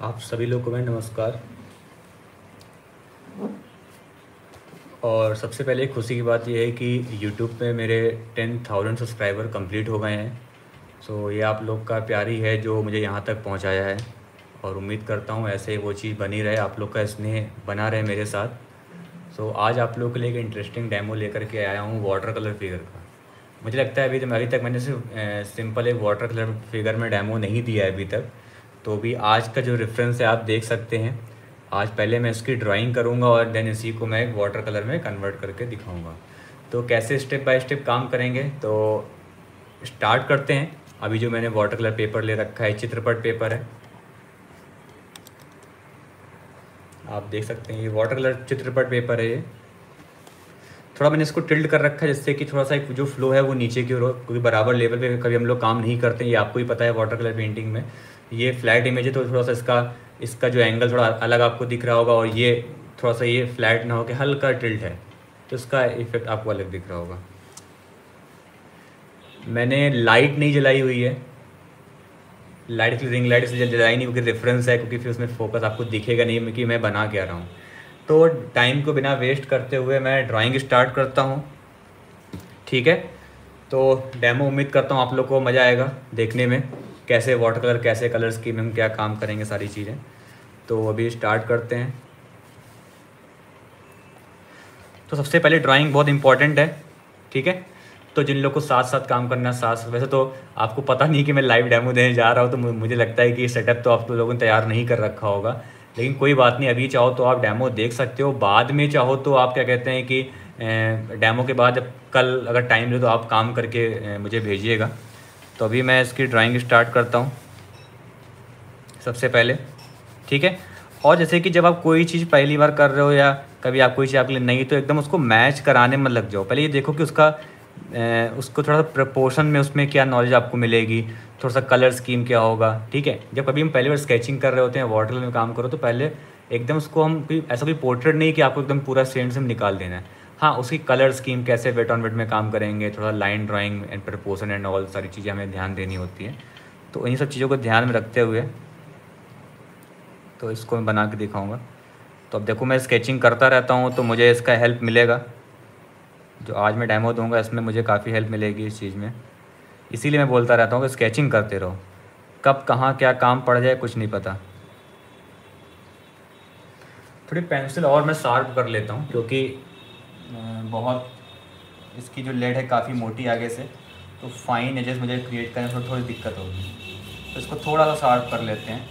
आप सभी लोग को मैं नमस्कार। और सबसे पहले खुशी की बात यह है कि यूट्यूब पे मेरे 10,000 सब्सक्राइबर कंप्लीट हो गए हैं। सो ये आप लोग का प्यार ही है जो मुझे यहाँ तक पहुँचाया है, और उम्मीद करता हूँ ऐसे ही वो चीज़ बनी रहे, आप लोग का स्नेह बना रहे मेरे साथ। सो आज आप लोगों के लिए एक इंटरेस्टिंग डेमो लेकर के आया हूँ वाटर कलर फिगर का। मुझे लगता है अभी तक मैंने सिर्फ सिंपल एक वाटर कलर फिगर में डेमो नहीं दिया है अभी तक। तो अभी आज का जो रेफरेंस है आप देख सकते हैं। आज पहले मैं इसकी ड्राइंग करूँगा और देन इसी को मैं एक वाटर कलर में कन्वर्ट करके दिखाऊँगा। तो कैसे स्टेप बाय स्टेप काम करेंगे, तो स्टार्ट करते हैं। अभी जो मैंने वाटर कलर पेपर ले रखा है चित्रपट पेपर है, आप देख सकते हैं ये वाटर कलर चित्रपट पेपर है। ये थोड़ा मैंने इसको टिल्ट कर रखा है जिससे कि थोड़ा सा एक जो फ्लो है वो नीचे की ओर हो, क्योंकि बराबर लेवल पे कभी हम लोग काम नहीं करते, ये आपको ही पता है। वाटर कलर पेंटिंग में ये फ्लैट इमेज है तो थोड़ा सा इसका जो एंगल थोड़ा अलग आपको दिख रहा होगा, और ये थोड़ा सा ये फ्लैट ना हो के हल्का टिल्ट है, तो इसका इफेक्ट आपको अलग दिख रहा होगा। मैंने लाइट नहीं जलाई हुई है, लाइट की रिंग लाइट इसलिए जलाई नहीं क्योंकि रेफरेंस है, क्योंकि फिर उसमें फोकस आपको दिखेगा नहीं कि मैं बना क्या रहा हूँ। तो टाइम को बिना वेस्ट करते हुए मैं ड्राइंग स्टार्ट करता हूँ, ठीक है। तो डेमो उम्मीद करता हूँ आप लोग को मज़ा आएगा देखने में, कैसे वाटर कलर कैसे कलर स्कीम में हम क्या काम करेंगे सारी चीज़ें। तो अभी स्टार्ट करते हैं। तो सबसे पहले ड्राइंग बहुत इंपॉर्टेंट है, ठीक है। तो जिन लोग को साथ साथ काम करना है साथ, वैसे तो आपको पता नहीं कि मैं लाइव डेमो देने जा रहा हूँ, तो मुझे लगता है कि सेटअप तो आप लोगों ने तैयार नहीं कर रखा होगा, लेकिन कोई बात नहीं। अभी चाहो तो आप डेमो देख सकते हो, बाद में चाहो तो आप क्या कहते हैं कि डेमो के बाद जब कल अगर टाइम ले तो आप काम करके मुझे भेजिएगा। तो अभी मैं इसकी ड्राइंग स्टार्ट करता हूँ सबसे पहले, ठीक है। और जैसे कि जब आप कोई चीज़ पहली बार कर रहे हो या कभी आप कोई चीज़ आपके लिए नहीं, तो एकदम उसको मैच कराने में लग जाओ। पहले ये देखो कि उसको थोड़ा सा प्रपोर्शन में उसमें क्या नॉलेज आपको मिलेगी, थोड़ा सा कलर स्कीम क्या होगा, ठीक है। जब कभी हम पहली बार स्केचिंग कर रहे होते हैं, वाटर कलर में काम करो, तो पहले एकदम उसको हम कोई पोर्ट्रेट नहीं कि आपको एकदम पूरा सेंट से निकाल देना है। हाँ, उसकी कलर स्कीम कैसे वेट ऑन वेट में काम करेंगे, थोड़ा line drawing and proportion and all सारी चीज़ें हमें ध्यान देनी होती हैं। तो इन सब चीज़ों को ध्यान में रखते हुए तो इसको मैं बना के दिखाऊंगा। तो अब देखो मैं स्केचिंग करता रहता हूँ तो मुझे इसका हेल्प मिलेगा। जो आज मैं डेमो दूंगा इसमें मुझे काफ़ी हेल्प मिलेगी इस चीज़ में, इसीलिए मैं बोलता रहता हूँ कि स्केचिंग करते रहो, कब कहाँ क्या काम पड़ जाए कुछ नहीं पता। थोड़ी पेंसिल और मैं शार्प कर लेता हूँ क्योंकि बहुत इसकी जो लेड है काफ़ी मोटी आगे से, तो फाइन एजेस मुझे क्रिएट करने में थोड़ी दिक्कत होगी, तो इसको थोड़ा सा शार्प कर लेते हैं,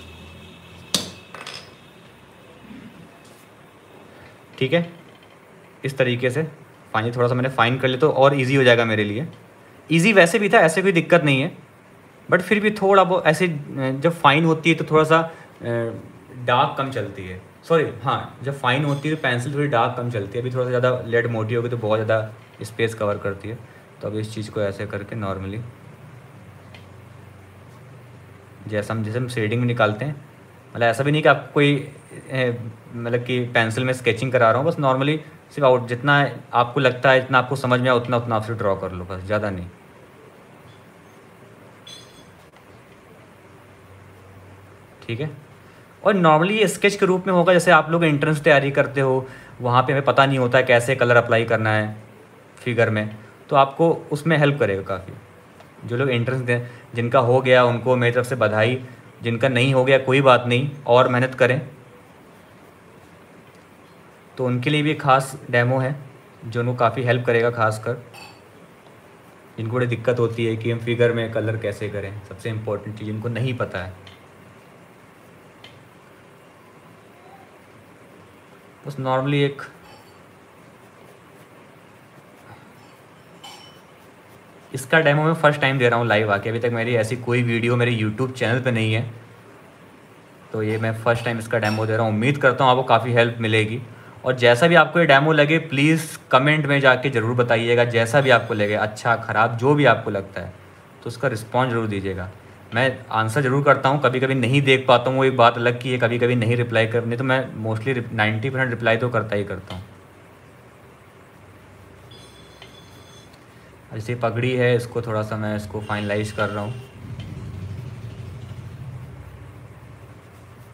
ठीक है। इस तरीके से फाइन थोड़ा सा मैंने फाइन कर लिया तो और इजी हो जाएगा मेरे लिए। इजी वैसे भी था, ऐसे कोई दिक्कत नहीं है, बट फिर भी थोड़ा वो ऐसे जब फाइन होती है तो थोड़ा सा डार्क कम चलती है। सॉरी, हाँ, जब फाइन होती है तो पेंसिल थोड़ी डार्क कम चलती है। अभी थोड़ा सा ज़्यादा लेड मोटी होगी तो बहुत ज़्यादा स्पेस कवर करती है। तो अब इस चीज़ को ऐसे करके नॉर्मली जैसे हम शेडिंग में निकालते हैं, मतलब ऐसा भी नहीं कि आपको कोई मतलब कि पेंसिल में स्केचिंग करा रहा हूँ, बस नॉर्मली सिर्फ आउट जितना आपको लगता है, जितना आपको समझ में आए उतना उतना आप सिर्फ ड्रॉ कर लो, बस ज़्यादा नहीं, ठीक है। और नॉर्मली ये स्केच के रूप में होगा, जैसे आप लोग एंट्रेंस तैयारी करते हो, वहाँ पे हमें पता नहीं होता है कैसे कलर अप्लाई करना है फिगर में, तो आपको उसमें हेल्प करेगा काफ़ी। जो लोग एंट्रेंस दें, जिनका हो गया उनको मेरी तरफ से बधाई, जिनका नहीं हो गया कोई बात नहीं, और मेहनत करें। तो उनके लिए भी खास डेमो है जो उनको काफ़ी हेल्प करेगा, खासकर जिनको बड़ी दिक्कत होती है कि हम फिगर में कलर कैसे करें, सबसे इम्पोर्टेंट चीज़ जिनको नहीं पता है। बस नॉर्मली एक इसका डेमो मैं फ़र्स्ट टाइम दे रहा हूँ लाइव आके, अभी तक मेरी ऐसी कोई वीडियो मेरे यूट्यूब चैनल पे नहीं है, तो ये मैं फ़र्स्ट टाइम इसका डेमो दे रहा हूँ। उम्मीद करता हूँ आपको काफ़ी हेल्प मिलेगी, और जैसा भी आपको ये डेमो लगे प्लीज़ कमेंट में जाके ज़रूर बताइएगा। जैसा भी आपको लगे, अच्छा ख़राब जो भी आपको लगता है, तो उसका रिस्पॉन्स ज़रूर दीजिएगा। मैं आंसर ज़रूर करता हूँ, कभी कभी नहीं देख पाता हूँ, वो एक बात अलग की है, कभी कभी नहीं रिप्लाई करने, तो मैं मोस्टली 90% रिप्लाई तो करता ही करता हूँ। जैसे पगड़ी है, इसको थोड़ा सा मैं इसको फाइनलाइज कर रहा हूँ।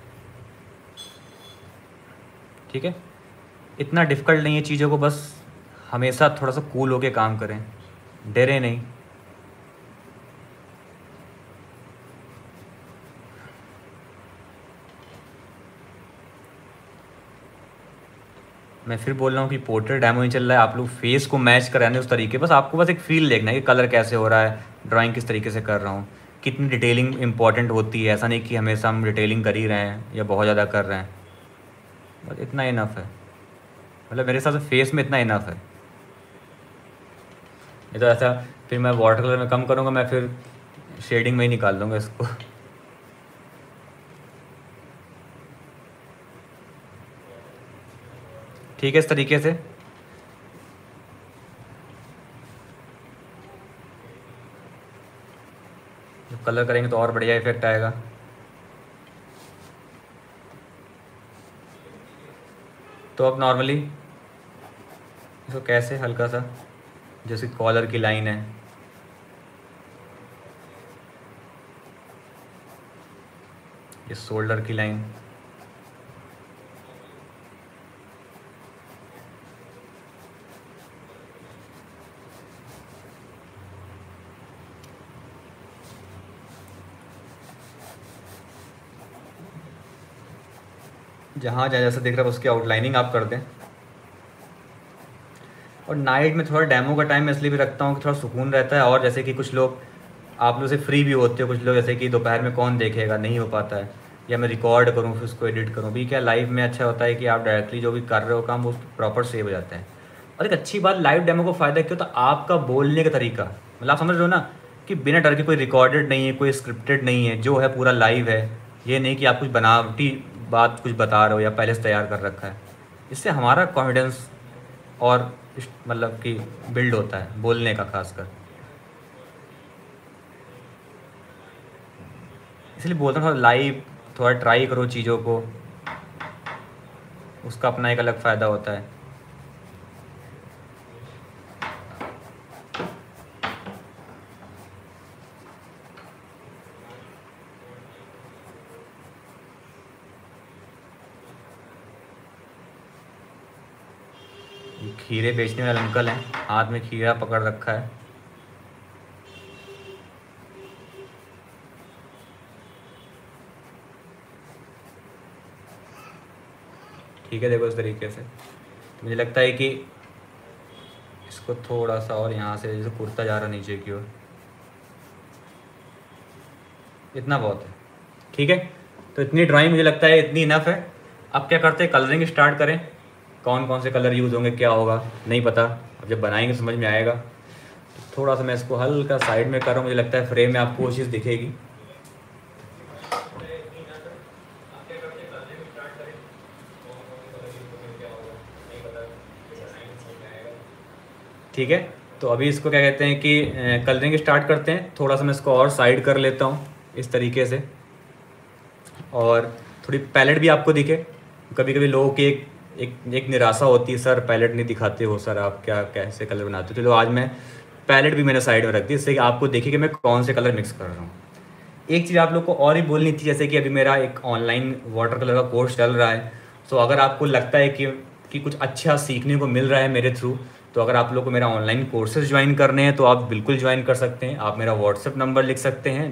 ठीक है, इतना डिफ़िकल्ट नहीं है चीज़ों को, बस हमेशा थोड़ा सा कूल होके काम करें, डरे नहीं। मैं फिर बोल रहा हूँ कि पोर्ट्रेट डेमो नहीं चल रहा है, आप लोग फेस को मैच कराने उस तरीके, बस आपको बस एक फील देखना है कि कलर कैसे हो रहा है, ड्राइंग किस तरीके से कर रहा हूँ, कितनी डिटेलिंग इंपॉर्टेंट होती है। ऐसा नहीं कि हमेशा हम डिटेलिंग कर ही रहे हैं या बहुत ज़्यादा कर रहे हैं, बस इतना इनफ है। मतलब मेरे हिसाब से फेस में इतना इनफ है। नहीं तो ऐसा फिर मैं वाटर कलर में कम करूँगा, मैं फिर शेडिंग में ही निकाल दूँगा इसको। ठीक है, इस तरीके से जब कलर करेंगे तो और बढ़िया इफेक्ट आएगा। तो अब नॉर्मली इसको कैसे हल्का सा, जैसे कॉलर की लाइन है, ये शोल्डर की लाइन, जहाँ जहाँ जैसा दिख रहा है उसकी आउटलाइनिंग आप कर दें। और नाइट में थोड़ा डेमो का टाइम मैं इसलिए भी रखता हूँ कि थोड़ा सुकून रहता है, और जैसे कि कुछ लोग आप लोग से फ्री भी होते हो, कुछ लोग जैसे कि दोपहर में कौन देखेगा, नहीं हो पाता है, या मैं रिकॉर्ड करूँ फिर उसको एडिट करूँ भी, क्या लाइव में अच्छा होता है कि आप डायरेक्टली जो भी कर रहे हो काम वो प्रॉपर सेव हो जाते हैं। और एक अच्छी बात लाइव डेमो को फ़ायदा क्यों, तो आपका बोलने का तरीका, मतलब आप समझ रहे हो ना कि बिना डर के, कोई रिकॉर्डेड नहीं है, कोई स्क्रिप्टेड नहीं है, जो है पूरा लाइव है। ये नहीं कि आप कुछ बनावटी बात कुछ बता रहे हो या पहले से तैयार कर रखा है। इससे हमारा कॉन्फिडेंस और मतलब कि बिल्ड होता है बोलने का खासकर। इसलिए बोलता हूँ थोड़ा लाइव, थोड़ा ट्राई करो चीज़ों को, उसका अपना एक अलग फ़ायदा होता है। ये खीरे बेचने वाले अंकल हैं, हाथ में खीरा पकड़ रखा है। ठीक है, देखो इस तरीके से तो मुझे लगता है कि इसको थोड़ा सा और यहाँ से जैसे कुर्ता जा रहा नीचे की ओर, इतना बहुत है। ठीक है, तो इतनी ड्राइंग मुझे लगता है इतनी इनफ है। अब क्या करते हैं, कलरिंग स्टार्ट करें। कौन कौन से कलर यूज़ होंगे क्या होगा नहीं पता, अब जब बनाएंगे समझ में आएगा। तो थोड़ा सा मैं इसको हल्का साइड में कर रहा हूँ, मुझे लगता है फ्रेम में आपको वो चीज़ दिखेगी। ठीक है, तो अभी इसको क्या कहते हैं कि कलरिंग स्टार्ट करते हैं। थोड़ा सा मैं इसको और साइड कर लेता हूँ इस तरीके से, और थोड़ी पैलेट भी आपको दिखे। कभी कभी लोगों की एक निराशा होती है, सर पैलेट नहीं दिखाते हो, सर आप क्या कैसे कलर बनाते हो। चलो आज मैं पैलेट भी मैंने साइड में रख दी, इससे कि आपको देखिए कि मैं कौन से कलर मिक्स कर रहा हूँ। एक चीज़ आप लोग को और ही बोलनी थी, जैसे कि अभी मेरा एक ऑनलाइन वाटर कलर का कोर्स चल रहा है। तो अगर आपको लगता है कि कुछ अच्छा सीखने को मिल रहा है मेरे थ्रू, तो अगर आप लोग को मेरा ऑनलाइन कोर्सेज ज्वाइन करने हैं तो आप बिल्कुल ज्वाइन कर सकते हैं। आप मेरा व्हाट्सएप नंबर लिख सकते हैं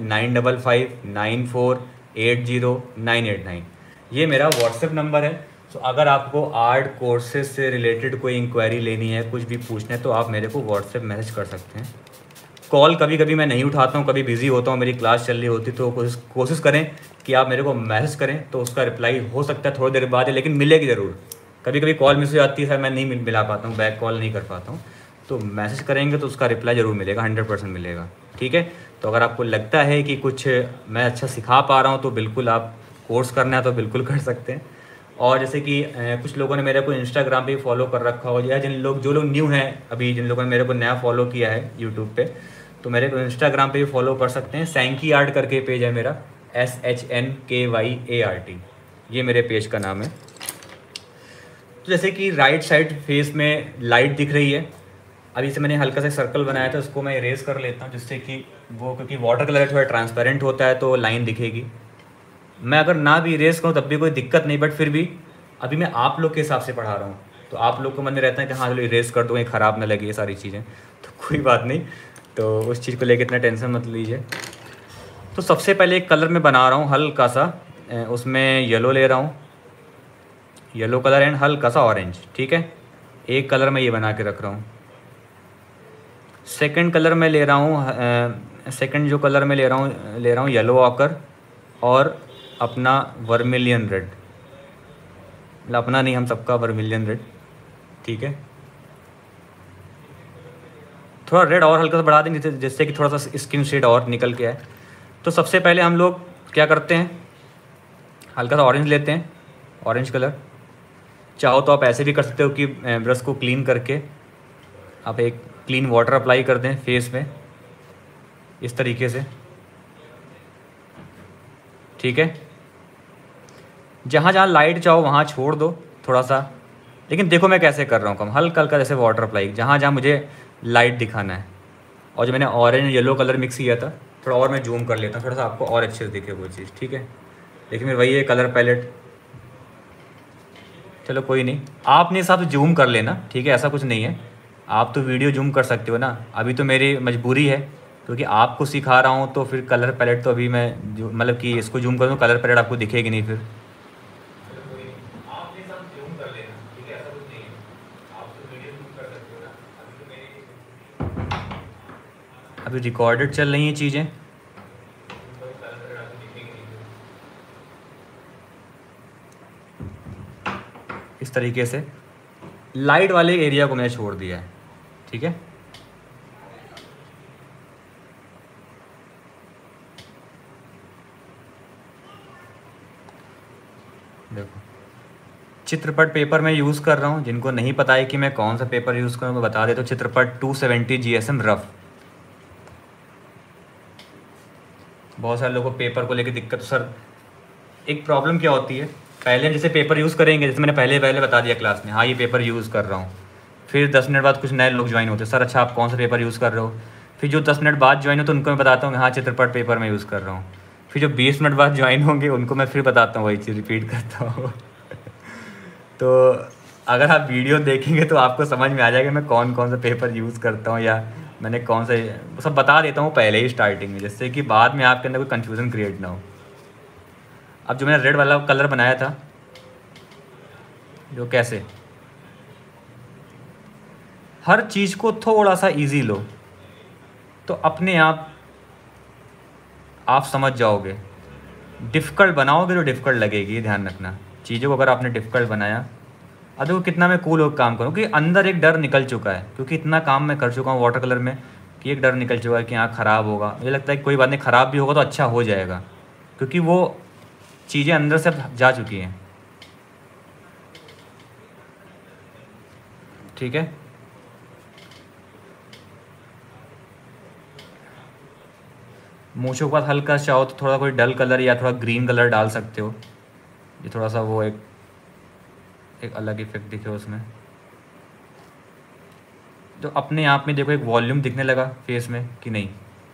9559480989। ये मेरा व्हाट्सएप नंबर है। तो अगर आपको आर्ट कोर्सेज से रिलेटेड कोई इंक्वायरी लेनी है, कुछ भी पूछना है, तो आप मेरे को व्हाट्सएप मैसेज कर सकते हैं। कॉल कभी कभी मैं नहीं उठाता हूँ, कभी बिज़ी होता हूँ, मेरी क्लास चल रही होती, तो कोशिश करें कि आप मेरे को मैसेज करें, तो उसका रिप्लाई हो सकता है थोड़ी देर बाद है, लेकिन मिलेगी ज़रूर। कभी कभी कॉल मिस हो जाती है, सर मैं नहीं मिला पाता हूँ, बैक कॉल नहीं कर पाता हूँ, तो मैसेज करेंगे तो उसका रिप्लाई ज़रूर मिलेगा, 100% मिलेगा। ठीक है, तो अगर आपको लगता है कि कुछ मैं अच्छा सिखा पा रहा हूँ तो बिल्कुल आप कोर्स करना है तो बिल्कुल कर सकते हैं। और जैसे कि कुछ लोगों ने मेरे को इंस्टाग्राम पे फॉलो कर रखा हो, या जो लोग न्यू हैं अभी, जिन लोगों ने मेरे को नया फॉलो किया है यूट्यूब पे, तो मेरे को इंस्टाग्राम पे भी फॉलो कर सकते हैं। सैंकी आर्ट करके पेज है मेरा, SHNKYART, ये मेरे पेज का नाम है। तो जैसे कि राइट साइड फेस में लाइट दिख रही है, अभी से मैंने हल्का सा सर्कल बनाया था, उसको मैं इरेज कर लेता हूँ, जिससे कि वो, क्योंकि वाटर कलर थोड़ा ट्रांसपेरेंट होता है तो लाइन दिखेगी। मैं अगर ना भी इरेज करूँ तब भी कोई दिक्कत नहीं, बट फिर भी अभी मैं आप लोग के हिसाब से पढ़ा रहा हूँ, तो आप लोग को मन में रहता है कि हाँ चलो इरेज कर दो, ये ख़राब ना लगे ये सारी चीज़ें, तो कोई बात नहीं, तो उस चीज़ को लेकर इतना टेंशन मत लीजिए। तो सबसे पहले एक कलर मैं बना रहा हूँ हल्का सा, उसमें येलो ले रहा हूँ, येलो कलर एंड हल्का सा ऑरेंज, ठीक है। एक कलर मैं ये बना के रख रहा हूँ। सेकंड कलर मैं ले रहा हूँ, सेकंड जो कलर मैं ले रहा हूँ येलो ऑकर और अपना वर्मिलियन रेड, मतलब अपना नहीं, हम सबका वर्मिलियन रेड, ठीक है। थोड़ा रेड और हल्का सा बढ़ा देंगे जिससे कि थोड़ा सा स्किन शेड और निकल के आए। तो सबसे पहले हम लोग क्या करते हैं, हल्का सा ऑरेंज लेते हैं, ऑरेंज कलर। चाहो तो आप ऐसे भी कर सकते हो कि ब्रश को क्लीन करके आप एक क्लीन वाटर अप्लाई कर दें फेस में, इस तरीके से, ठीक है। जहाँ जहाँ लाइट चाहो वहाँ छोड़ दो थोड़ा सा, लेकिन देखो मैं कैसे कर रहा हूँ, कम हल्का हल्का जैसे वाटर अप्लाई जहाँ जहाँ मुझे लाइट दिखाना है। और जो मैंने ऑरेंज येलो कलर मिक्स किया था, थोड़ा और मैं जूम कर लेता हूँ थोड़ा सा आपको और अच्छे से दिखे वो चीज़, ठीक है। लेकिन फिर वही है कलर पैलेट, चलो कोई नहीं, आप अपने हिसाब से जूम कर लेना, ठीक है, ऐसा कुछ नहीं है। आप तो वीडियो जूम कर सकते हो ना, अभी तो मेरी मजबूरी है क्योंकि आपको सिखा रहा हूँ, तो फिर कलर पैलेट तो अभी मैं जो मतलब कि इसको जूम करूँ कलर पैलेट आपको दिखेगी नहीं फिर। अभी रिकॉर्डेड चल रही हैं चीज़ें, इस तरीके से लाइट वाले एरिया को मैंने छोड़ दिया है, ठीक है। देखो चित्रपट पेपर मैं यूज़ कर रहा हूँ, जिनको नहीं पता है कि मैं कौन सा पेपर यूज़ करूँ मैं बता देता हूँ, चित्रपट 270 GSM रफ। बहुत सारे लोगों को पेपर को लेकर दिक्कत, सर एक प्रॉब्लम क्या होती है, पहले हम जैसे पेपर यूज़ करेंगे, जैसे मैंने पहले बता दिया क्लास में, हाँ ये पेपर यूज़ कर रहा हूँ, फिर 10 मिनट बाद कुछ नए लोग ज्वाइन होते हैं, सर अच्छा आप कौन सा पेपर यूज़ कर रहे हो, फिर जो 10 मिनट बाद ज्वाइन हो तो उनको मैं बताता हूँ हाँ चित्रपट पेपर मैं यूज़ कर रहा हूँ, फिर जो 20 मिनट बाद ज्वाइन होंगे उनको मैं फिर बताता हूँ, वही चीज़ रिपीट करता हूँ। तो अगर आप वीडियो देखेंगे तो आपको समझ में आ जाएगा मैं कौन कौन सा पेपर यूज़ करता हूँ, या मैंने कौन सा, सब बता देता हूँ पहले ही स्टार्टिंग में, जिससे कि बाद में आपके अंदर कोई कन्फ्यूज़न क्रिएट ना हो। अब जो मैंने रेड वाला कलर बनाया था, जो कैसे हर चीज़ को थोड़ा सा इजी लो तो अपने आप समझ जाओगे। डिफ़िकल्ट बनाओगे तो डिफ़िकल्ट लगेगी, ये ध्यान रखना। चीज़ों को अगर आपने डिफ़िकल्ट बनाया, अब देखो कितना मैं कूल होकर काम करूँ, क्योंकि अंदर एक डर निकल चुका है, क्योंकि इतना काम मैं कर चुका हूँ वाटर कलर में कि एक डर निकल चुका है कि हाँ ख़राब होगा। मुझे लगता है कि कोई बात नहीं, ख़राब भी होगा तो अच्छा हो जाएगा, क्योंकि वो चीज़ें अंदर से जा चुकी हैं, ठीक है। मूँछों के पास हल्का चाहो तो थोड़ा कोई डल कलर या थोड़ा ग्रीन कलर डाल सकते हो, ये थोड़ा सा वो एक अलग इफेक्ट दिखे उसमें। तो अपने आप में देखो एक वॉल्यूम दिखने लगा फेस में कि नहीं,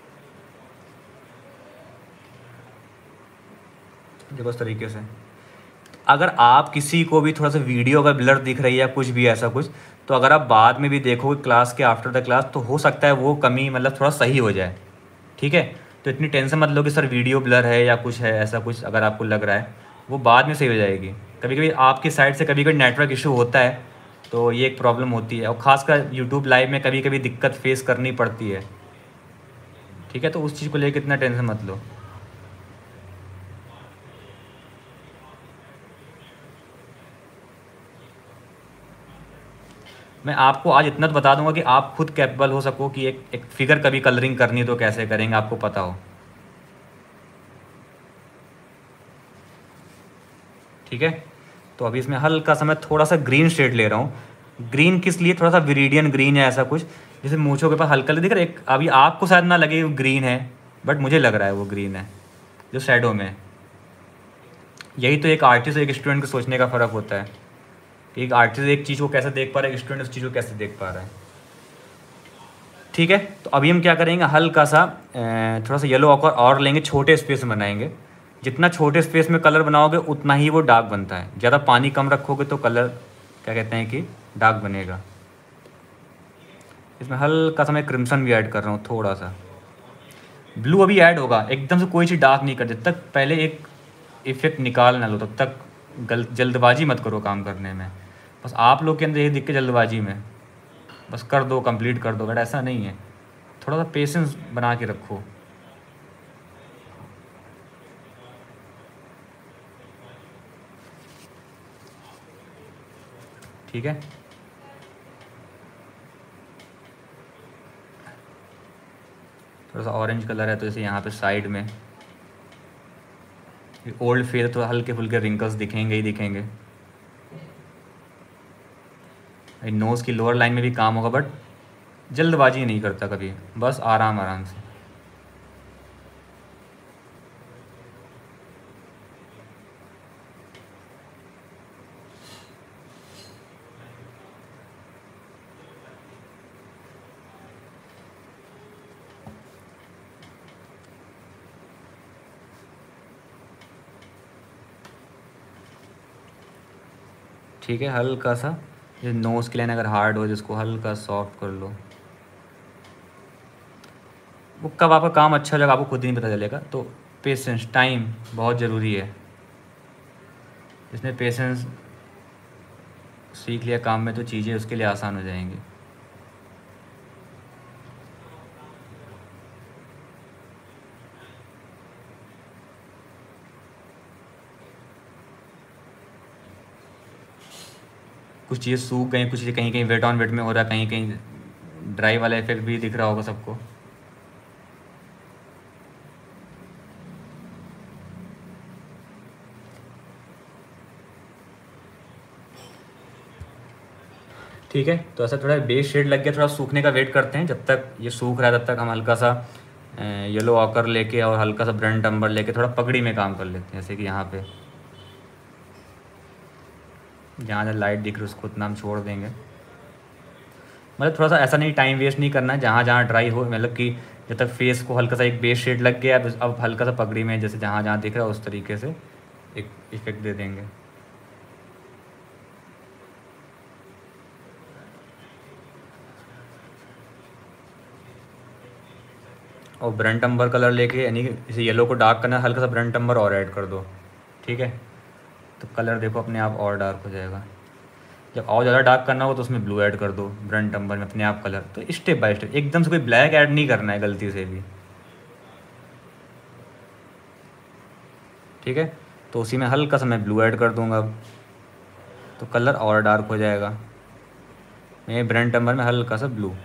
देखो इस तरीके से। अगर आप किसी को भी थोड़ा सा वीडियो अगर ब्लर दिख रही है या कुछ भी ऐसा कुछ, तो अगर आप बाद में भी देखोगे क्लास के आफ्टर द क्लास, तो हो सकता है वो कमी मतलब थोड़ा सही हो जाए, ठीक है। तो इतनी टेंशन मत लो कि सर वीडियो ब्लर है या कुछ है ऐसा कुछ, अगर आपको लग रहा है वो बाद में सही हो जाएगी। कभी कभी आपकी साइड से कभी कभी नेटवर्क इशू होता है, तो ये एक प्रॉब्लम होती है, और ख़ासकर यूट्यूब लाइव में कभी कभी दिक्कत फेस करनी पड़ती है, ठीक है। तो उस चीज़ को लेकर इतना टेंशन मत लो। मैं आपको आज इतना तो बता दूंगा कि आप खुद कैपेबल हो सको कि एक फिगर कभी कलरिंग करनी है तो कैसे करेंगे आपको पता हो, ठीक है। तो अभी इसमें हल्का सा मैं थोड़ा सा ग्रीन शेड ले रहा हूँ। ग्रीन किस लिए, थोड़ा सा विरीडियन ग्रीन है ऐसा कुछ, जैसे मूँछों के पास हल्का दिख रहा है, एक अभी आपको शायद ना लगे वो ग्रीन है, बट मुझे लग रहा है वो ग्रीन है जो शैडो में। यही तो एक आर्टिस्ट और एक स्टूडेंट को सोचने का फ़र्क होता है, एक आर्टिस्ट एक चीज़ को कैसे देख पा रहा है, एक स्टूडेंट उस चीज़ को कैसे देख पा रहा है, ठीक है। तो अभी हम क्या करेंगे, हल्का सा थोड़ा सा येलो ऑकर और लेंगे, छोटे स्पेस में बनाएंगे, जितना छोटे स्पेस में कलर बनाओगे उतना ही वो डार्क बनता है। ज़्यादा पानी कम रखोगे तो कलर क्या कहते हैं कि डार्क बनेगा। इसमें हल्का सा मैं क्रिम्सन भी ऐड कर रहा हूँ, थोड़ा सा ब्लू अभी ऐड होगा। एकदम से कोई चीज़ डार्क नहीं कर, जब तक पहले एक इफेक्ट निकाल ना लो तब तक जल्दबाजी मत करो काम करने में। बस आप लोग के अंदर यही दिक्कत, जल्दबाजी में बस कर दो, कंप्लीट कर दो, बट ऐसा नहीं है। थोड़ा सा पेशेंस बना के रखो। ठीक है, थोड़ा सा ऑरेंज कलर है तो जैसे यहाँ पे साइड में ओल्ड फेस तो हल्के फुल्के रिंकल्स दिखेंगे ही दिखेंगे। नोज़ की लोअर लाइन में भी काम होगा, बट जल्दबाजी नहीं करता कभी, बस आराम आराम से। ठीक है, हल्का सा ये नोज़ की लाइन अगर हार्ड हो जिसको हल्का सॉफ्ट कर लो। वो कब आपका काम अच्छा लगा आपको खुद ही नहीं पता चलेगा। तो पेशेंस, टाइम बहुत ज़रूरी है। इसने पेशेंस सीख लिया काम में तो चीज़ें उसके लिए आसान हो जाएंगी। कुछ चीज़ें सूख गई, कुछ चीज़ें कहीं कहीं वेट ऑन वेट में हो रहा है, कहीं कहीं ड्राई वाला इफेक्ट भी दिख रहा होगा सबको। ठीक है, तो ऐसा थोड़ा बेस शेड लग गया, थोड़ा सूखने का वेट करते हैं। जब तक ये सूख रहा है तब तक हम हल्का सा येलो ऑकर लेके और हल्का सा ब्रंट अम्बर लेके थोड़ा पगड़ी में काम कर लेते हैं। जैसे कि यहाँ पे जहाँ जहाँ लाइट दिख रही है उसको उतना हम छोड़ देंगे। मतलब थोड़ा सा ऐसा नहीं, टाइम वेस्ट नहीं करना है। जहाँ जहाँ ड्राई हो, मतलब कि जब तक फेस को हल्का सा एक बेस शेड लग गया, अब हल्का सा पगड़ी में जैसे जहाँ जहाँ दिख रहा है उस तरीके से एक इफेक्ट दे देंगे। और ब्रंट अम्बर कलर लेके, यानी कि इसे येलो को डार्क करना है, हल्का सा ब्रंट अम्बर और ऐड कर दो। ठीक है, तो कलर देखो अपने आप और डार्क हो जाएगा। जब और ज़्यादा डार्क करना हो तो उसमें ब्लू ऐड कर दो, ब्रंट अम्बर में अपने आप कलर। तो स्टेप बाय स्टेप, एकदम से कोई ब्लैक ऐड नहीं करना है गलती से भी। ठीक है, तो उसी में हल्का सा मैं ब्लू ऐड कर दूंगा अब, तो कलर और डार्क हो जाएगा। मैं ब्रंट अम्बर में हल्का सा ब्लू।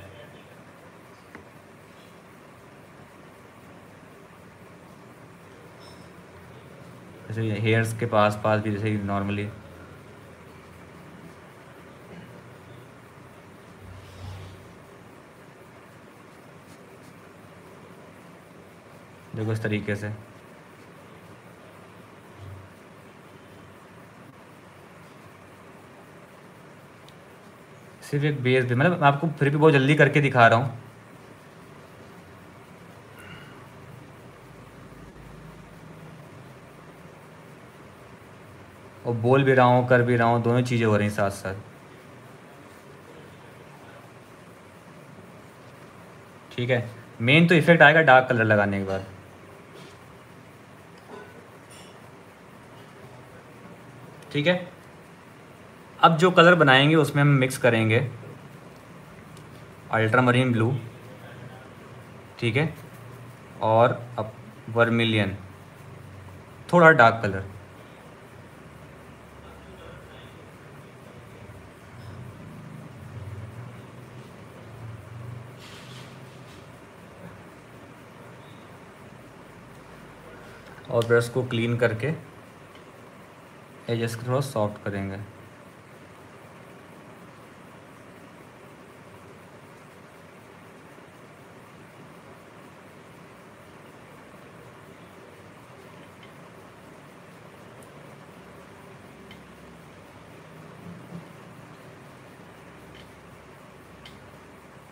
जैसे हेयर्स के पास पास भी जैसे नॉर्मली देखो इस तरीके से। सिर्फ एक बेस भी, मतलब मैं आपको फिर भी बहुत जल्दी करके दिखा रहा हूँ। और बोल भी रहा हूँ, कर भी रहा हूँ, दोनों चीज़ें हो रही साथ साथ। ठीक है, मेन तो इफेक्ट आएगा डार्क कलर लगाने के बाद। ठीक है, अब जो कलर बनाएंगे उसमें हम मिक्स करेंगे अल्ट्रा मरीन ब्लू, ठीक है, और अब वर्मिलियन, थोड़ा डार्क कलर। और ब्रश को क्लीन करके एजेस को थोड़ा सॉफ्ट करेंगे।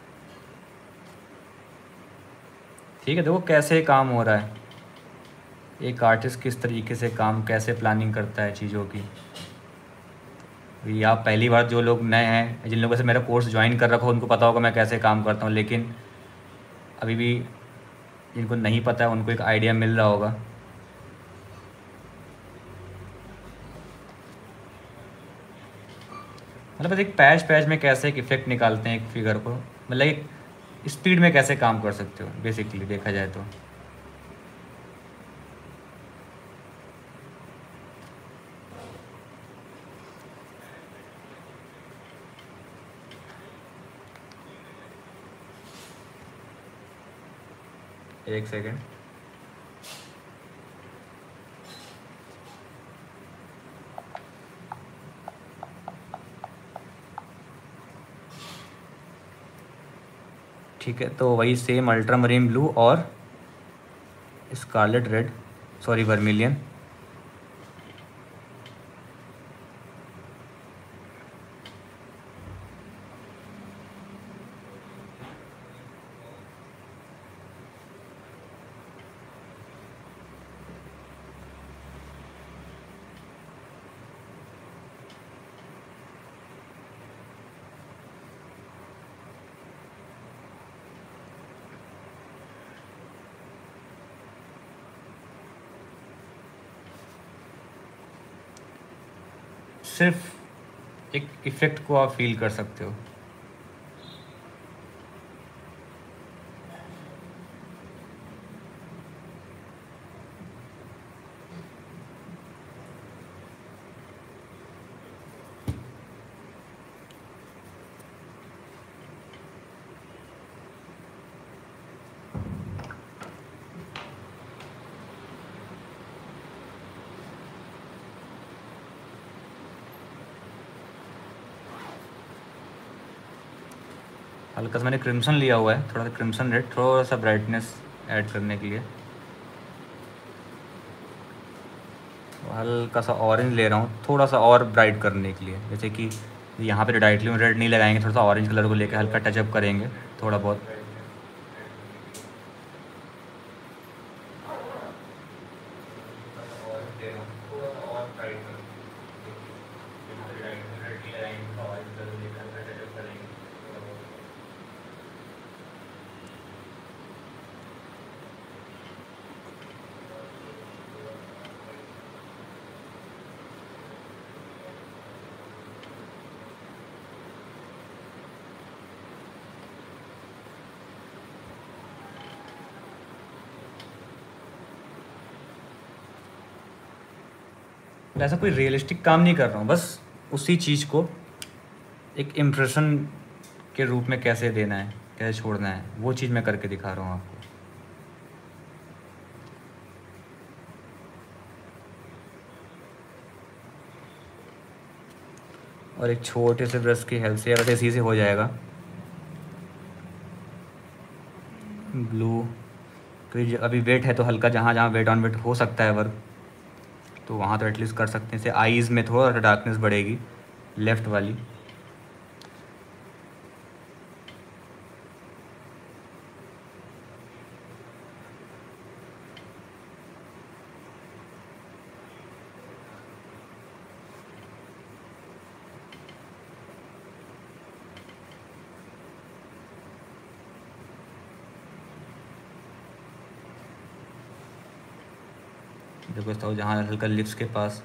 ठीक है, देखो कैसे काम हो रहा है। एक आर्टिस्ट किस तरीके से काम कैसे प्लानिंग करता है चीज़ों की। या पहली बार जो लोग नए हैं, जिन लोगों से मेरा कोर्स ज्वाइन कर रखा हो, उनको पता होगा मैं कैसे काम करता हूँ, लेकिन अभी भी जिनको नहीं पता है उनको एक आइडिया मिल रहा होगा। मतलब बस एक पैच पैच में कैसे एक इफ़ेक्ट निकालते हैं एक फिगर को, मतलब एक स्पीड में कैसे काम कर सकते हो बेसिकली देखा जाए तो। एक सेकेंड। ठीक है, तो वही सेम अल्ट्रामरीन ब्लू और स्कारलेट रेड, सॉरी वर्मिलियन। सिर्फ एक इफ़ेक्ट को आप फील कर सकते हो। हल्का सा मैंने क्रिम्सन लिया हुआ है, थोड़ा सा क्रिम्सन रेड, थोड़ा सा ब्राइटनेस ऐड करने के लिए। हल्का सा ऑरेंज ले रहा हूँ थोड़ा सा और ब्राइट करने के लिए, जैसे कि यहाँ पे डायरेक्टली रेड नहीं लगाएंगे, थोड़ा सा ऑरेंज कलर को लेकर हल्का टचअप करेंगे थोड़ा बहुत। ऐसा कोई रियलिस्टिक काम नहीं कर रहा हूँ, बस उसी चीज़ को एक इम्प्रेशन के रूप में कैसे देना है, कैसे छोड़ना है, वो चीज़ मैं करके दिखा रहा हूँ आपको। और एक छोटे से ब्रश की हेल्प से वैसे इसी से हो जाएगा। ब्लू क्योंकि अभी वेट है तो हल्का जहाँ जहाँ वेट ऑन वेट हो सकता है वर्क, तो वहाँ तो एटलीस्ट कर सकते हैं। जैसे आईज़ में थोड़ा सा डार्कनेस बढ़ेगी लेफ़्ट वाली। देखो जहाँ हल्का लिप्स के पास।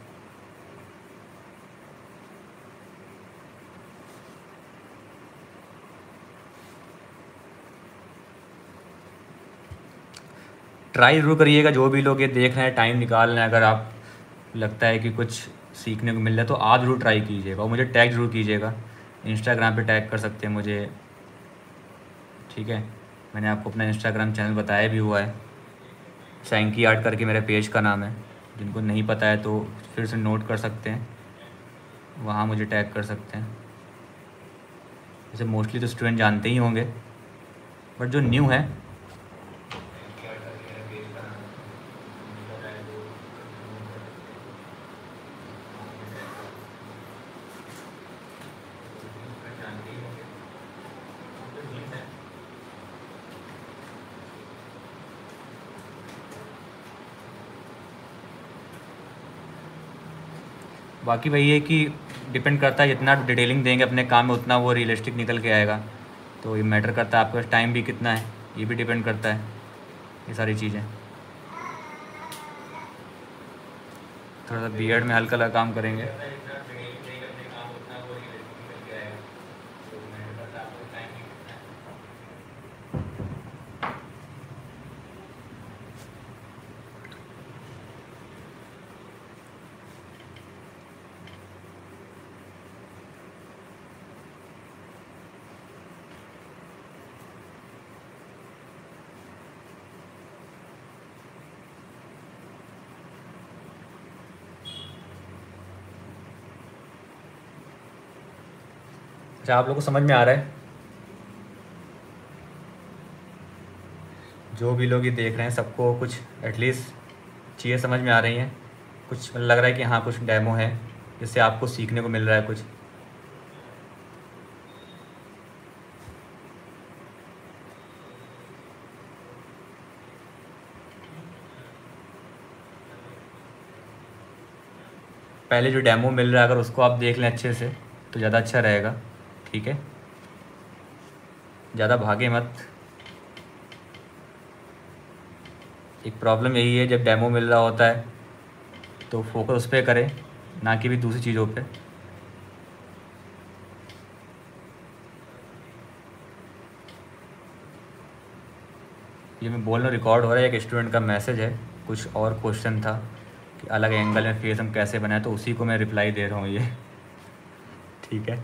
ट्राई ज़रूर करिएगा, जो भी लोग ये देख रहे हैं, टाइम निकाल रहे हैं, अगर आप लगता है कि कुछ सीखने को मिल रहा है तो आप ज़रूर ट्राई कीजिएगा और मुझे टैग ज़रूर कीजिएगा। इंस्टाग्राम पे टैग कर सकते हैं मुझे, ठीक है। मैंने आपको अपना इंस्टाग्राम चैनल बताया भी हुआ है, सैंकी आर्ट करके मेरे पेज का नाम है। जिनको नहीं पता है तो फिर से नोट कर सकते हैं, वहाँ मुझे टैग कर सकते हैं। जैसे मोस्टली तो स्टूडेंट जानते ही होंगे, बट जो न्यू है बाकी वही है कि डिपेंड करता है, जितना डिटेलिंग देंगे अपने काम में उतना वो रियलिस्टिक निकल के आएगा। तो ये मैटर करता है आपके पास टाइम भी कितना है, ये भी डिपेंड करता है, ये सारी चीज़ें। थोड़ा सा बियर्ड में हल्का हल्का काम करेंगे। अच्छा, आप लोग को समझ में आ रहा है? जो भी लोग ये देख रहे हैं सबको कुछ एटलीस्ट चीज़ें समझ में आ रही हैं, कुछ लग रहा है कि हाँ कुछ डेमो है जिससे आपको सीखने को मिल रहा है कुछ। पहले जो डेमो मिल रहा है अगर उसको आप देख लें अच्छे से तो ज़्यादा अच्छा रहेगा, ठीक है? ज़्यादा भागे मत। एक प्रॉब्लम यही है जब डेमो मिल रहा होता है तो फोकस उस पर करें, ना कि भी दूसरी चीज़ों पे। ये मैं बोल रहा हूँ रिकॉर्ड हो रहा है, एक स्टूडेंट का मैसेज है, कुछ और क्वेश्चन था कि अलग एंगल में फेस हम कैसे बनाए, तो उसी को मैं रिप्लाई दे रहा हूँ ये। ठीक है।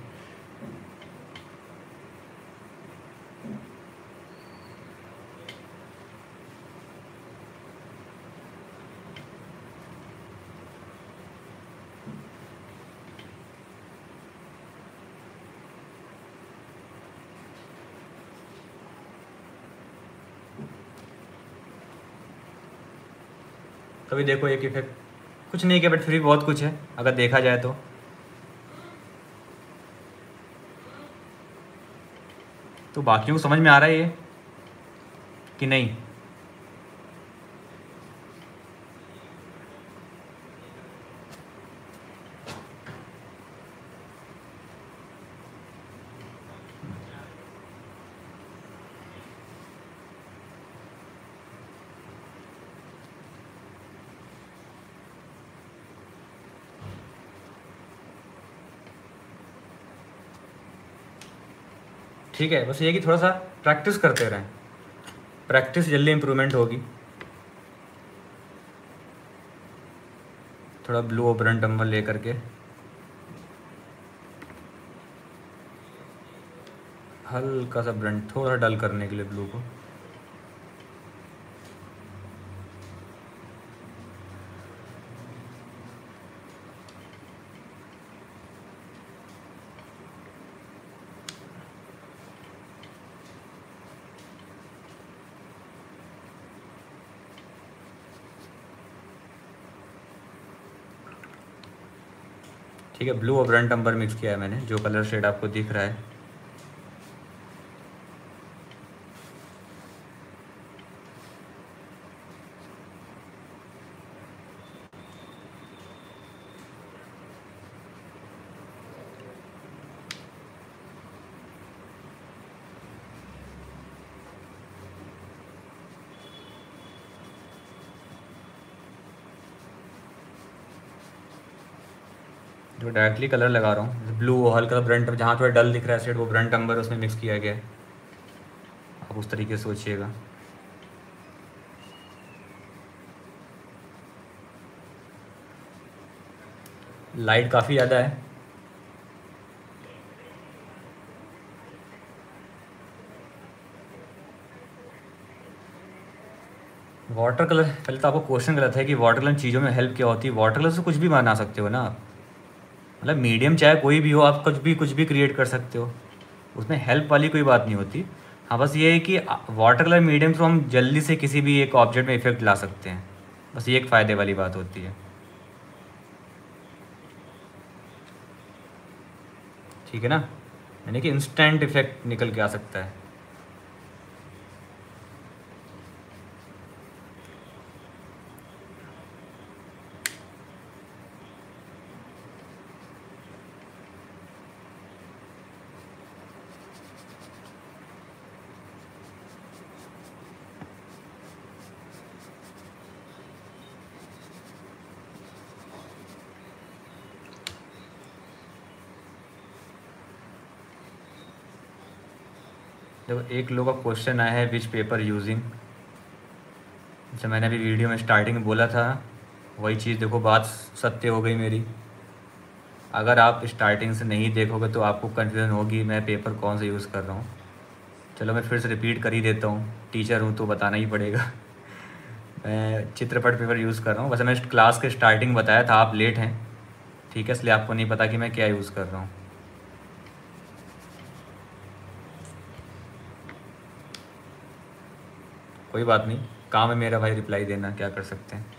कभी देखो एक इफेक्ट कुछ नहीं किया बट फिर भी बहुत कुछ है अगर देखा जाए तो बाकियों को समझ में आ रहा है ये कि नहीं? ठीक है, बस ये कि थोड़ा सा प्रैक्टिस करते रहें, प्रैक्टिस जल्दी इम्प्रूवमेंट होगी। थोड़ा ब्लू ओपरन टम्बल ले करके हल्का सा ब्रंट थोड़ा डल करने के लिए ब्लू को। ठीक है, ब्लू और ब्रंट अम्बर मिक्स किया है मैंने, जो कलर शेड आपको दिख रहा है। जो डायरेक्टली कलर लगा रहा हूँ ब्लू और हल्का ब्रंट, जहाँ थोड़ा डल दिख रहा है शेड वो ब्रंट अम्बर उसमें मिक्स किया गया है। आप उस तरीके से सोचिएगा। लाइट काफ़ी ज़्यादा है। वाटर कलर, पहले तो आपको क्वेश्चन गलत है कि वाटर कलर चीज़ों में हेल्प क्या होती है। वाटर कलर से कुछ भी बना सकते हो ना आप, मतलब मीडियम चाहे कोई भी हो, आप कुछ भी क्रिएट कर सकते हो, उसमें हेल्प वाली कोई बात नहीं होती। हाँ बस ये है कि वाटर कलर मीडियम थ्रू हम जल्दी से किसी भी एक ऑब्जेक्ट में इफेक्ट ला सकते हैं, बस ये एक फ़ायदे वाली बात होती है। ठीक है ना, यानी कि इंस्टेंट इफेक्ट निकल के आ सकता है। देखो एक लोग का क्वेश्चन आया है विच पेपर यूजिंग। जैसे मैंने अभी वीडियो में स्टार्टिंग में बोला था, वही चीज़ देखो, बात सत्य हो गई मेरी। अगर आप स्टार्टिंग से नहीं देखोगे तो आपको कन्फ्यूजन होगी मैं पेपर कौन सा यूज़ कर रहा हूँ। चलो मैं फिर से रिपीट कर ही देता हूँ, टीचर हूँ तो बताना ही पड़ेगा। मैं चित्रपट पेपर यूज़ कर रहा हूँ। वैसे मैं क्लास के स्टार्टिंग बताया था, आप लेट हैं, ठीक है, इसलिए आपको नहीं पता कि मैं क्या यूज़ कर रहा हूँ। कोई बात नहीं, काम है मेरा भाई रिप्लाई देना, क्या कर सकते हैं।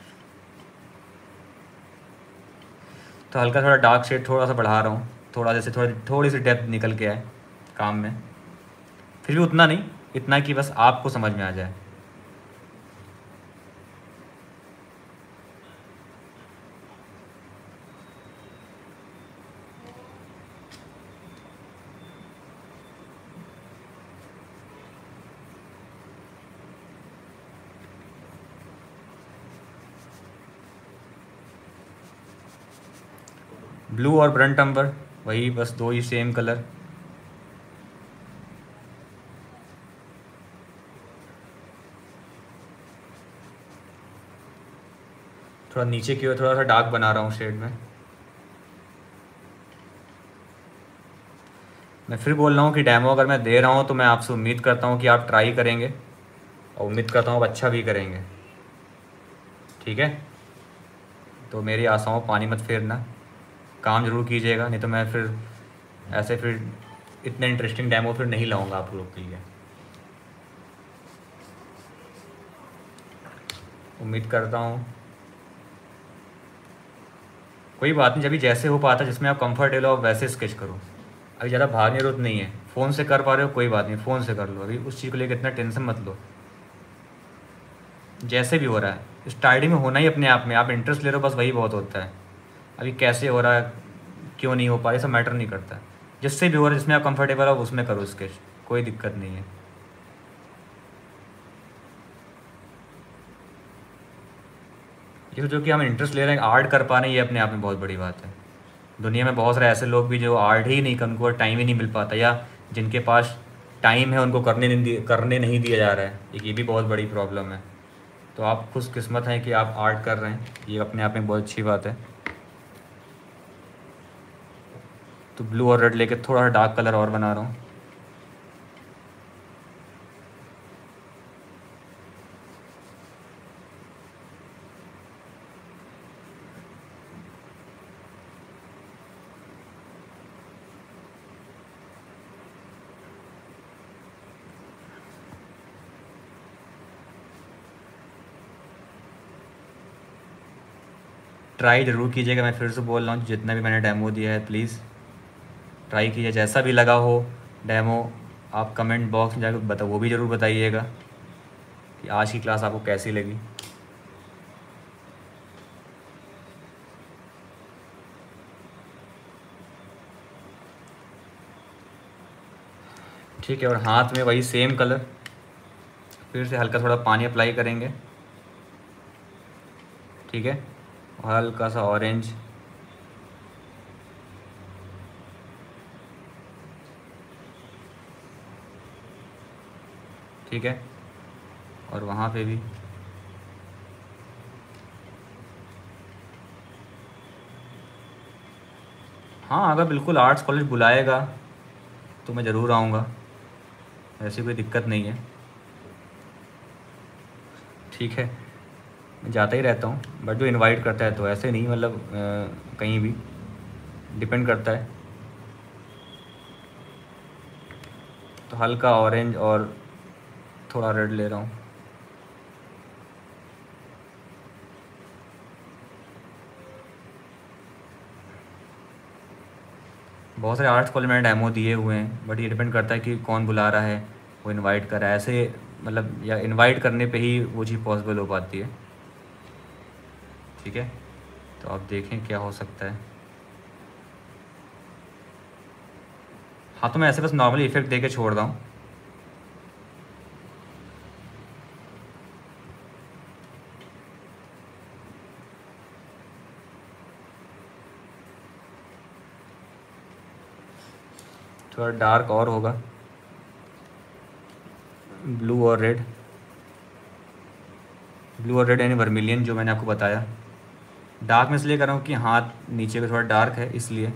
तो हल्का थोड़ा डार्क शेड थोड़ा सा बढ़ा रहा हूँ, थोड़ा जैसे थोड़ी सी डेप्थ निकल के आए काम में, फिर भी उतना नहीं, इतना कि बस आपको समझ में आ जाए। ब्लू और ब्रंट अम्बर, वही बस दो ही सेम कलर। थोड़ा नीचे की ओर थोड़ा सा डार्क बना रहा हूँ शेड में। मैं फिर बोल रहा हूँ कि डेमो अगर मैं दे रहा हूँ तो मैं आपसे उम्मीद करता हूँ कि आप ट्राई करेंगे, और उम्मीद करता हूँ आप अच्छा भी करेंगे, ठीक है। तो मेरी आशाओं पानी मत फेरना, काम ज़रूर कीजिएगा, नहीं तो मैं फिर ऐसे फिर इतने इंटरेस्टिंग डेमो फिर नहीं लाऊंगा आप लोग के लिए। उम्मीद करता हूँ। कोई बात नहीं, जब भी जैसे हो पाता जिसमें आप कंफर्टेबल हो वैसे स्केच करो। अभी ज़्यादा भागने की जरूरत नहीं है, फ़ोन से कर पा रहे हो कोई बात नहीं, फ़ोन से कर लो, अभी उस चीज़ को लेकर इतना टेंशन मत लो। जैसे भी हो रहा है स्टार्टिंग में होना ही अपने आप में, आप इंटरेस्ट ले रहे हो बस वही बहुत होता है। अभी कैसे हो रहा है, क्यों नहीं हो पा रहा, ये सब मैटर नहीं करता। जिससे भी हो रहा है, जिसमें आप कंफर्टेबल हो उसमें करो स्केच, कोई दिक्कत नहीं है। ये जो कि हम इंटरेस्ट ले रहे हैं, आर्ट कर पा रहे हैं, ये अपने आप में बहुत बड़ी बात है। दुनिया में बहुत सारे ऐसे लोग भी जो आर्ट ही नहीं, उनको टाइम ही नहीं मिल पाता, या जिनके पास टाइम है उनको करने नहीं दिया जा रहा है, एक ये भी बहुत बड़ी प्रॉब्लम है। तो आप खुशकिस्मत हैं कि आप आर्ट कर रहे हैं, ये अपने आप में बहुत अच्छी बात है। तो ब्लू और रेड लेके थोड़ा सा डार्क कलर और बना रहा हूँ। ट्राई ज़रूर कीजिएगा, मैं फिर से बोल रहा हूँ, जितना भी मैंने डेमो दिया है प्लीज़ ट्राई कीजिए। जैसा भी लगा हो डेमो, आप कमेंट बॉक्स में जाकर वो भी ज़रूर बताइएगा कि आज की क्लास आपको कैसी लगी। ठीक है, और हाथ में वही सेम कलर, फिर से हल्का थोड़ा पानी अप्लाई करेंगे, ठीक है, और हल्का सा ऑरेंज, ठीक है, और वहाँ पे भी। हाँ, अगर बिल्कुल आर्ट्स कॉलेज बुलाएगा तो मैं ज़रूर आऊँगा, ऐसी कोई दिक्कत नहीं है, ठीक है। मैं जाता ही रहता हूँ, बट जो इनवाइट करता है तो ऐसे नहीं, मतलब कहीं भी डिपेंड करता है। तो हल्का ऑरेंज और थोड़ा रेड ले रहा हूँ। बहुत सारे आर्ट्स कॉलेज मैंने डेमो दिए हुए हैं, बट ये डिपेंड करता है कि कौन बुला रहा है, वो इनवाइट कर रहा है, ऐसे मतलब या इनवाइट करने पे ही वो चीज़ पॉसिबल हो पाती है, ठीक है। तो आप देखें क्या हो सकता है। हाँ, तो मैं ऐसे बस नॉर्मली इफेक्ट दे के छोड़ रहा हूँ। थोड़ा डार्क और होगा। ब्लू और रेड, ब्लू और रेड यानी वर्मिलियन जो मैंने आपको बताया। डार्क में इसलिए कर रहा हूँ कि हाथ नीचे का थोड़ा डार्क है इसलिए।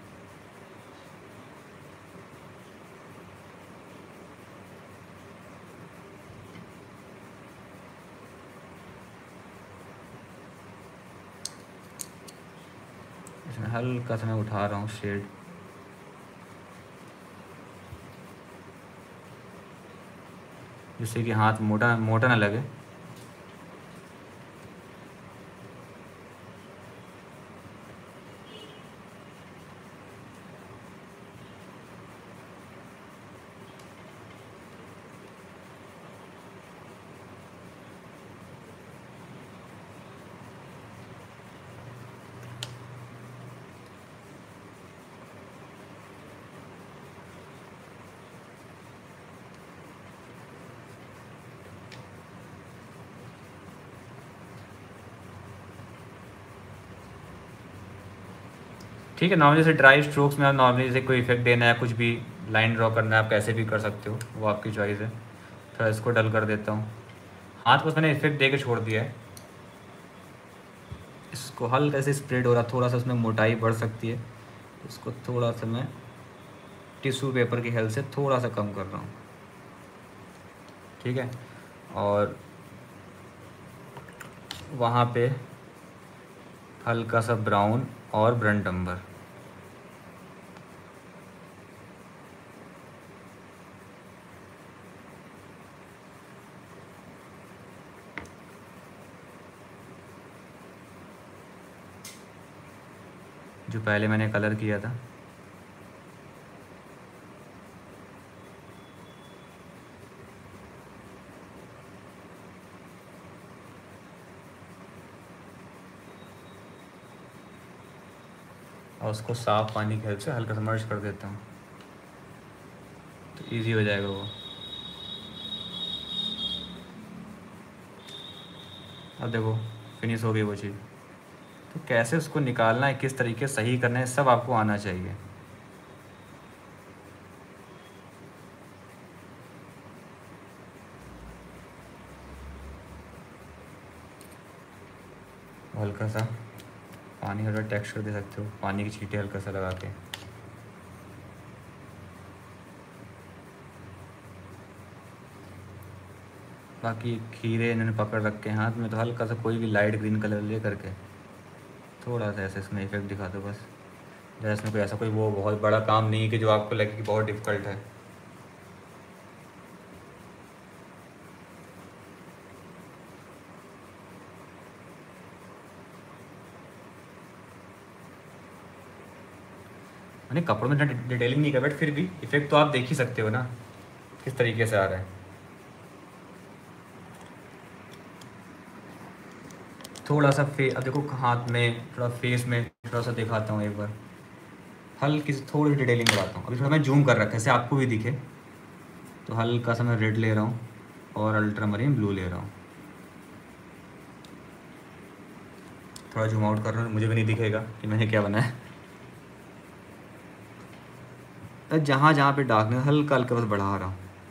इसमें हल्का सा मैं उठा रहा हूँ शेड, जिससे कि हाथ मोटा मोटा ना लगे। ठीक है, नॉर्मली जैसे ड्राई स्ट्रोक्स में आप नॉर्मली जैसे कोई इफेक्ट देना है, कुछ भी लाइन ड्रॉ करना है, आप कैसे भी कर सकते हो, वो आपकी चॉइस है। थोड़ा इसको डल कर देता हूँ। हाथ को मैंने इफेक्ट दे के छोड़ दिया है। इसको हल्का से स्प्रेड हो रहा, थोड़ा सा उसमें मोटाई बढ़ सकती है, इसको थोड़ा सा मैं टिश्यू पेपर की हेल्प से थोड़ा सा कम कर रहा हूँ। ठीक है, और वहाँ पे हल्का सा ब्राउन और ब्रंट अम्बर। जो पहले मैंने कलर किया था। और उसको साफ पानी की हेल्प से हल्का सा मर्ज कर देता हूँ, तो इजी हो जाएगा वो। अब देखो फिनिश हो गई वो चीज़। तो कैसे उसको निकालना है, किस तरीके से सही करना है, सब आपको आना चाहिए। हल्का सा पानी का टेक्सचर दे सकते हो, पानी की छींटे हल्का सा लगा के। बाकी खीरे इन्होंने पकड़ रखे हैं हाथ में, तो हल्का सा कोई भी लाइट ग्रीन कलर ले करके थोड़ा सा ऐसे इसमें इफेक्ट दिखा दो बस। जैसे इसमें कोई ऐसा कोई वो बहुत बड़ा काम नहीं है कि जो आपको लगे कि बहुत डिफ़िकल्ट है। मैंने कपड़ों में डिटेलिंग नहीं किया, बट फिर भी इफेक्ट तो आप देख ही सकते हो ना किस तरीके से आ रहा है। थोड़ा सा अब देखो हाथ में, थोड़ा फेस में थोड़ा सा दिखाता हूँ एक बार, हल्की सी थोड़ी सी डिटेलिंग लगाता हूँ। अभी थोड़ा मैं जूम कर रखा है जैसे आपको भी दिखे, तो हल्का सा मैं रेड ले रहा हूँ और अल्ट्रामरीन ब्लू ले रहा हूँ। थोड़ा जूम आउट कर रहा हूँ, मुझे भी नहीं दिखेगा कि मैंने क्या बनाया। तो जहाँ जहाँ पे डार्कनेस हल्का हल्का बस बढ़ा रहा हूँ,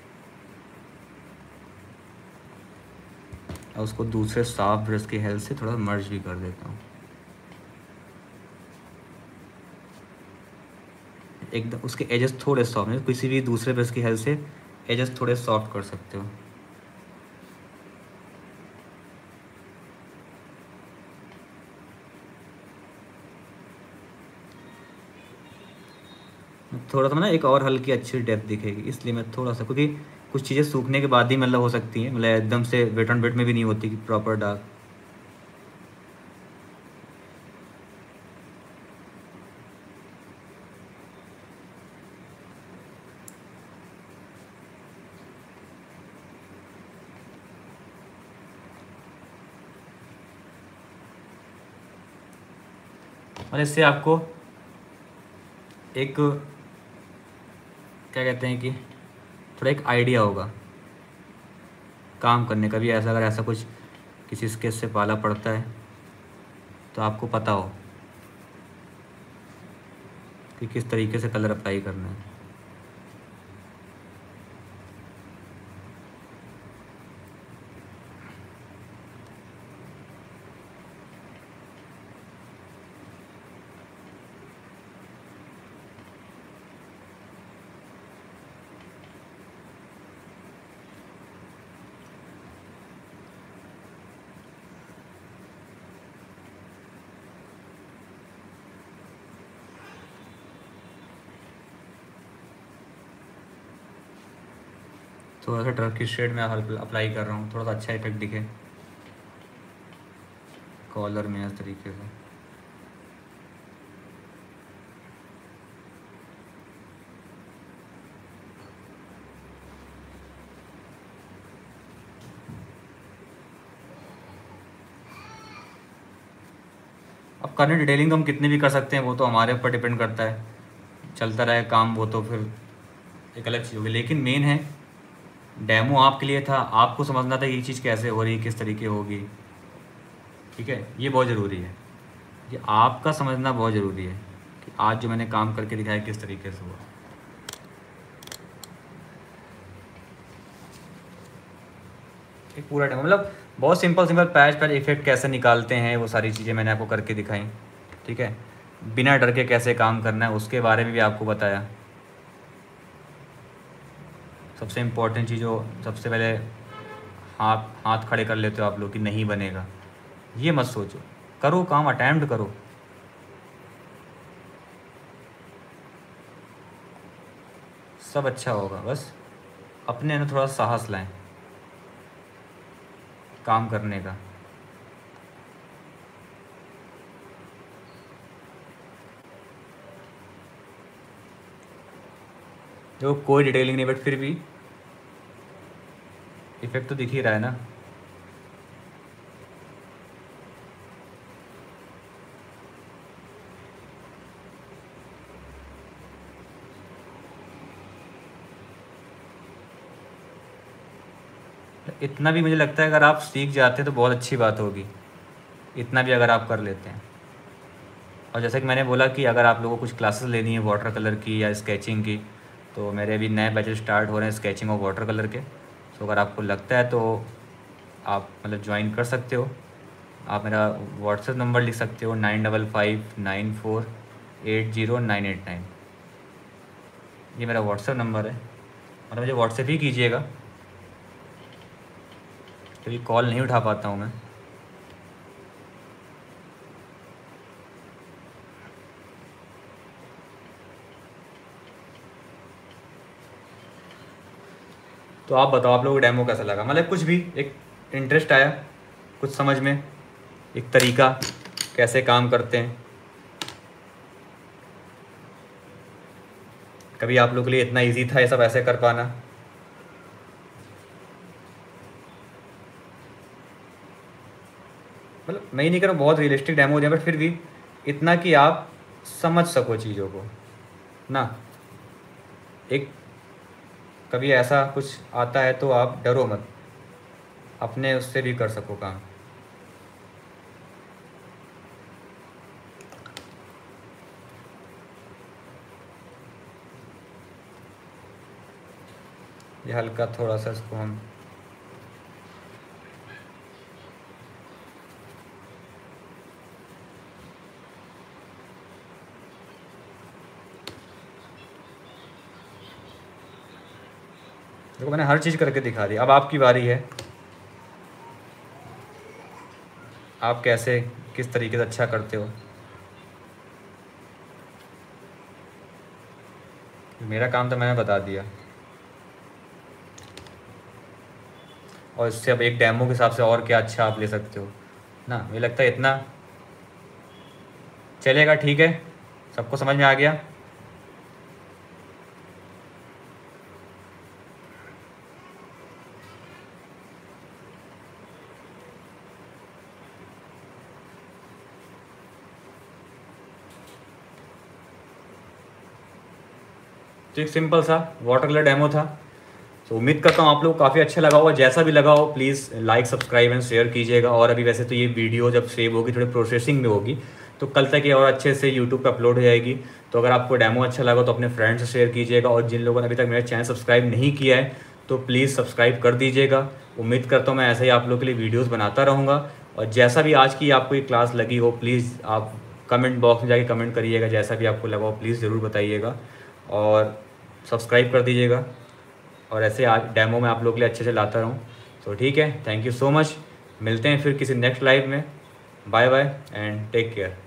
और उसको दूसरे साफ ब्रश की हेल्प से थोड़ा मर्ज भी कर देता हूँ। एकदम उसके एजेस थोड़े सॉफ्ट हैं, किसी भी दूसरे ब्रश की हेल्प से एजेस थोड़े सॉफ्ट कर सकते हो। थोड़ा सा ना एक और हल्की अच्छी डेप्थ दिखेगी, इसलिए मैं थोड़ा सा, क्योंकि कुछ चीज़ें सूखने के बाद ही मतलब हो सकती हैं, मतलब एकदम से वेट ऑन वेट में भी नहीं होती कि प्रॉपर डार्क। और इससे आपको एक क्या कहते हैं कि थोड़ा एक आइडिया होगा काम करने का भी। ऐसा अगर ऐसा कुछ किसी स्केच से पाला पड़ता है तो आपको पता हो कि किस तरीके से कलर अप्लाई करना है। थोड़ा सा टर्किश शेड में अप्लाई कर रहा हूँ, थोड़ा सा अच्छा इफेक्ट दिखे कॉलर में इस तरीके से। अब करंट डिटेलिंग तो हम कितनी भी कर सकते हैं, वो तो हमारे ऊपर डिपेंड करता है, चलता रहे काम, वो तो फिर एक अलग चीज़ होगी। लेकिन मेन है डेमो आपके लिए था, आपको समझना था ये चीज़ कैसे हो रही, किस तरीके होगी, ठीक है। ये बहुत ज़रूरी है, ये आपका समझना बहुत ज़रूरी है कि आज जो मैंने काम करके दिखाया किस तरीके से हुआ। एक पूरा डेमो मतलब बहुत सिंपल सिंपल पैच इफेक्ट कैसे निकालते हैं, वो सारी चीज़ें मैंने आपको करके दिखाई, ठीक है। बिना डर के कैसे काम करना है उसके बारे में भी आपको बताया। सबसे इम्पोर्टेंट चीज़ जो सबसे पहले हाथ हाथ खड़े कर लेते हो आप लोग कि नहीं बनेगा, ये मत सोचो, करो काम, अटैम्प्ट करो। सब अच्छा होगा, बस अपने अंदर थोड़ा साहस लाएं काम करने का। जो कोई डिटेलिंग नहीं, बट फिर भी इफेक्ट तो दिख ही रहा है ना। इतना भी मुझे लगता है अगर आप सीख जाते हैं तो बहुत अच्छी बात होगी, इतना भी अगर आप कर लेते हैं। और जैसा कि मैंने बोला कि अगर आप लोगों को कुछ क्लासेस लेनी है वाटर कलर की या स्केचिंग की, तो मेरे अभी नए बैचेस स्टार्ट हो रहे हैं स्केचिंग और वाटर कलर के। तो अगर आपको लगता है तो आप मतलब ज्वाइन कर सकते हो। आप मेरा व्हाट्सएप नंबर लिख सकते हो 9559480989। ये मेरा व्हाट्सएप नंबर है, और मुझे व्हाट्सएप ही कीजिएगा, कभी कॉल नहीं उठा पाता हूँ मैं। तो आप बताओ आप लोगों को डेमो कैसा लगा, मतलब कुछ भी एक इंटरेस्ट आया कुछ समझ में, एक तरीका कैसे काम करते हैं। कभी आप लोगों के लिए इतना इजी था ये सब ऐसे कर पाना। मतलब मैं ही नहीं कर रहा, बहुत रियलिस्टिक डेमो दिया, बट फिर भी इतना कि आप समझ सको चीज़ों को ना। एक कभी ऐसा कुछ आता है तो आप डरो मत, अपने उससे भी कर सको काम। ये हल्का थोड़ा सा इसको हम देखो, मैंने हर चीज़ करके दिखा दी, अब आपकी बारी है, आप कैसे किस तरीके से अच्छा करते हो। मेरा काम तो मैंने बता दिया, और इससे अब एक डेमो के हिसाब से और क्या अच्छा आप ले सकते हो ना। मुझे लगता है इतना चलेगा, ठीक है, सबको समझ में आ गया। तो एक सिंपल सा वाटर कलर डेमो था। तो उम्मीद करता हूँ आप लोग को काफ़ी अच्छा लगा होगा। जैसा भी लगा हो please like subscribe and share कीजिएगा। और अभी वैसे तो ये वीडियो जब सेव होगी थोड़ी प्रोसेसिंग में होगी, तो कल तक ये और अच्छे से यूट्यूब पे अपलोड हो जाएगी। तो अगर आपको डेमो अच्छा लगा तो अपने फ्रेंड्स से शेयर कीजिएगा। और जिन लोगों ने अभी तक मेरा चैनल सब्सक्राइब नहीं किया है तो प्लीज़ सब्सक्राइब कर दीजिएगा। उम्मीद करता हूँ मैं ऐसे ही आप लोगों के लिए वीडियोज़ बनाता रहूँगा। और जैसा भी आज की आपको ये क्लास लगी हो प्लीज़ आप कमेंट बॉक्स में जाके कमेंट करिएगा, जैसा भी आपको लगा हो प्लीज़ ज़रूर बताइएगा। और सब्सक्राइब कर दीजिएगा, और ऐसे आज डेमो में आप लोग के लिए अच्छे से लाता रहूँ। तो ठीक है, थैंक यू सो मच, मिलते हैं फिर किसी नेक्स्ट लाइव में। Bye bye and take care.